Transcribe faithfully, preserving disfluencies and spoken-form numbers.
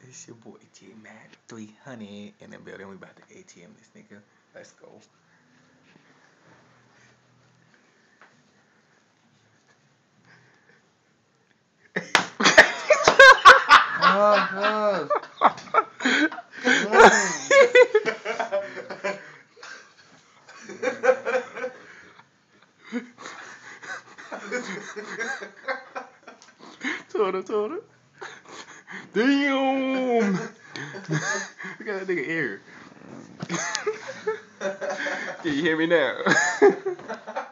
It's your boy J Mac three hundred in the building. We about to A T M this nigga. Let's go. uh, Told her, told her. Damn! Look at that nigga ear. Can you hear me now?